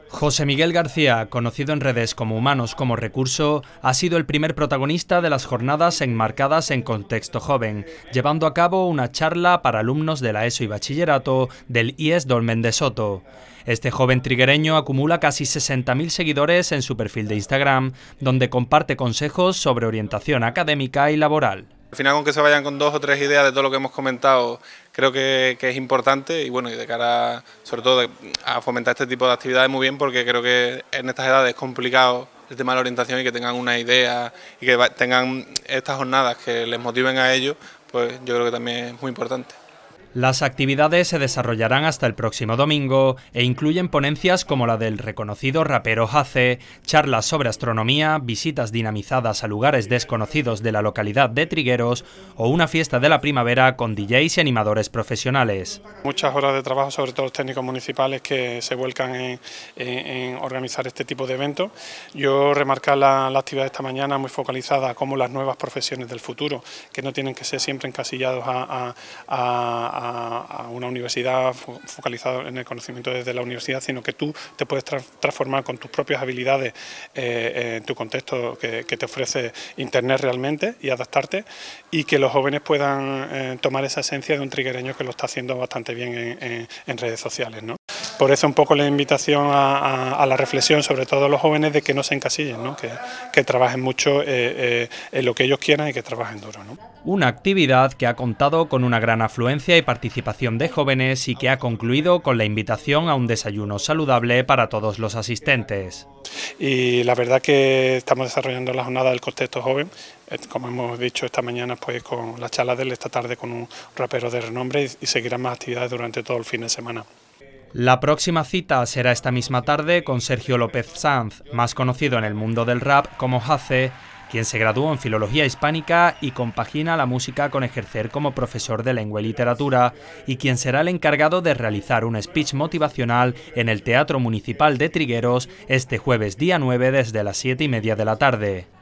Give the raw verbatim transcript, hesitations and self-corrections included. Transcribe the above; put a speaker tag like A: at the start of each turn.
A: José Miguel García, conocido en redes como Humanos como Recurso, ha sido el primer protagonista de las jornadas enmarcadas en contexto joven, llevando a cabo una charla para alumnos de la ESO y Bachillerato del I E S Dolmen de Soto. Este joven triguereño acumula casi sesenta mil seguidores en su perfil de Instagram, donde comparte consejos sobre orientación académica y laboral.
B: Al final, con que se vayan con dos o tres ideas de todo lo que hemos comentado, creo que, que es importante y bueno, y de cara sobre todo a fomentar este tipo de actividades muy bien, porque creo que en estas edades es complicado el tema de la orientación y que tengan una idea y que tengan estas jornadas que les motiven a ello, pues yo creo que también es muy importante.
A: Las actividades se desarrollarán hasta el próximo domingo e incluyen ponencias como la del reconocido rapero Hace, charlas sobre astronomía, visitas dinamizadas a lugares desconocidos de la localidad de Trigueros o una fiesta de la primavera con D Js y animadores profesionales.
C: Muchas horas de trabajo, sobre todo los técnicos municipales que se vuelcan en, en, en organizar este tipo de eventos. Yo remarcar la, la actividad de esta mañana muy focalizada como las nuevas profesiones del futuro, que no tienen que ser siempre encasillados a, a, a a una universidad focalizada en el conocimiento desde la universidad, sino que tú te puedes tra transformar con tus propias habilidades eh, en tu contexto que, que te ofrece Internet realmente y adaptarte, y que los jóvenes puedan eh, tomar esa esencia de un triguereño que lo está haciendo bastante bien en, en, en redes sociales, ¿no? Por eso un poco la invitación a, a, a la reflexión, sobre todo a los jóvenes, de que no se encasillen, ¿no? que, que trabajen mucho eh, eh, en lo que ellos quieran y que trabajen duro, ¿no?
A: Una actividad que ha contado con una gran afluencia y participación de jóvenes y que ha concluido con la invitación a un desayuno saludable para todos los asistentes.
C: Y la verdad que estamos desarrollando la jornada del contexto joven, como hemos dicho esta mañana, pues con la charla de él, esta tarde con un rapero de renombre, y, y seguirán más actividades durante todo el fin de semana.
A: La próxima cita será esta misma tarde con Sergio López Sanz, más conocido en el mundo del rap como Hace, quien se graduó en Filología Hispánica y compagina la música con ejercer como profesor de lengua y literatura, y quien será el encargado de realizar un speech motivacional en el Teatro Municipal de Trigueros este jueves día nueve desde las siete y media de la tarde.